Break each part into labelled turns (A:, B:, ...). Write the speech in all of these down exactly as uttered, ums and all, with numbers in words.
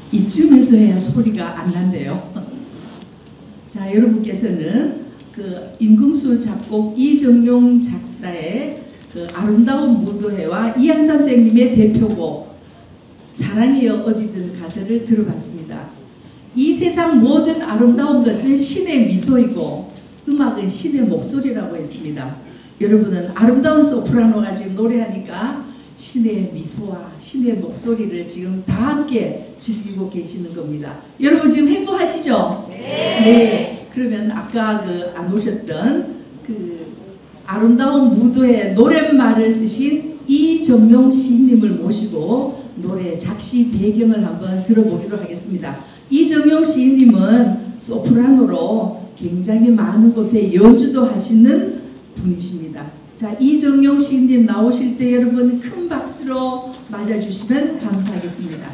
A: 이쯤에서 해야 소리가 안 난대요. 자, 여러분께서는 그 임금수 작곡 이정용 작사의 그 아름다운 무도회와 이한삼 선생님의 대표곡 사랑이여 어디든 가서를 들어봤습니다. 이 세상 모든 아름다운 것은 신의 미소이고 음악은 신의 목소리라고 했습니다. 여러분은 아름다운 소프라노가 지금 노래하니까 신의 미소와 신의 목소리를 지금 다 함께 즐기고 계시는 겁니다. 여러분 지금 행복하시죠? 네. 네. 그러면 아까 그 안 오셨던 그 아름다운 무도의 노랫말을 쓰신 이정용 시인님을 모시고 노래 작시 배경을 한번 들어보기로 하겠습니다. 이정용 시인님은 소프라노로 굉장히 많은 곳에 연주도 하시는 분이십니다. 자, 이정용 시인님 나오실 때 여러분 큰 박수로 맞아주시면 감사하겠습니다.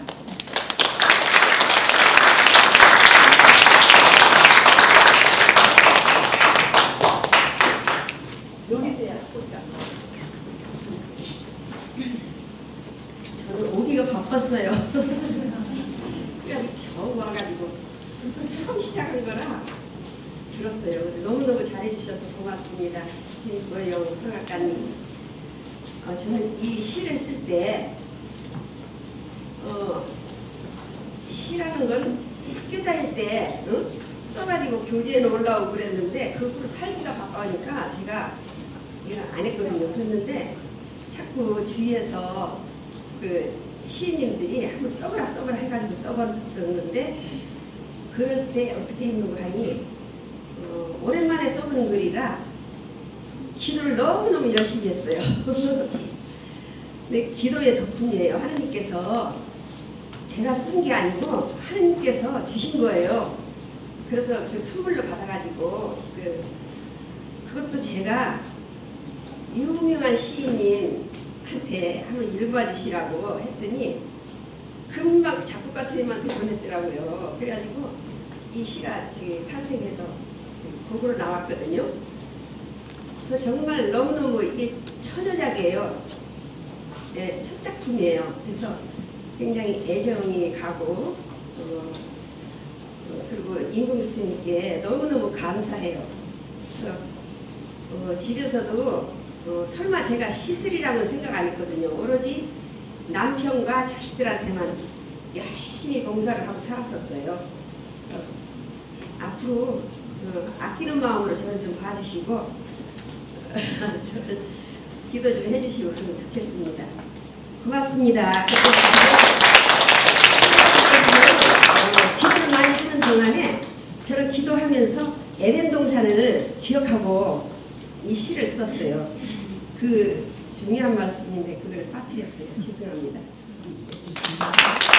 A: 여기서 약속할까?
B: 저는 오기가 바빴어요. 그래서 겨우 와가지고 처음 시작한 거라 들었어요. 너무너무 잘해주셔서 고맙습니다. 김고영 성악가님. 어, 저는 이 시를 쓸 때 어, 시라는 건 학교 다닐 때 응? 써가지고 교재에는 올라오고 그랬는데 그 후로 살기가 바빠니까 제가 이걸 안 했거든요. 그랬는데 자꾸 주위에서 그 시인님들이 한번 써보라 써보라 해가지고 써봤던 건데 그럴 때 어떻게 했는가 하니 어, 오랜만에 써보는 글이라 기도를 너무너무 열심히 했어요. 근데 기도의 덕분이에요. 하느님께서 제가 쓴 게 아니고 하느님께서 주신 거예요. 그래서 그 선물로 받아가지고 그, 그것도 제가 유명한 시인님한테 한번 읽어주시라고 했더니 금방 작곡가 선생님한테 보냈더라고요. 그래가지고 이 시가 저기 탄생해서 저기 곡으로 나왔거든요. 그래서 정말 너무너무 이게 처녀작이에요. 네, 첫 작품이에요. 그래서 굉장히 애정이 가고 어, 어, 그리고 임금 선생님께 너무너무 감사해요. 그래서 어, 집에서도 어, 설마 제가 시쓰리라고는 생각 안 했거든요. 오로지 남편과 자식들한테만 열심히 봉사를 하고 살았었어요. 앞으로 어, 아끼는 마음으로 저를 좀 봐주시고 저를 기도 좀 해주시고 그러면 좋겠습니다. 고맙습니다. 기도를 많이 하는 동안에 저는 기도하면서 에덴 동산을 기억하고 이 시를 썼어요. 그 중요한 말씀인데 그걸 빠뜨렸어요. 죄송합니다.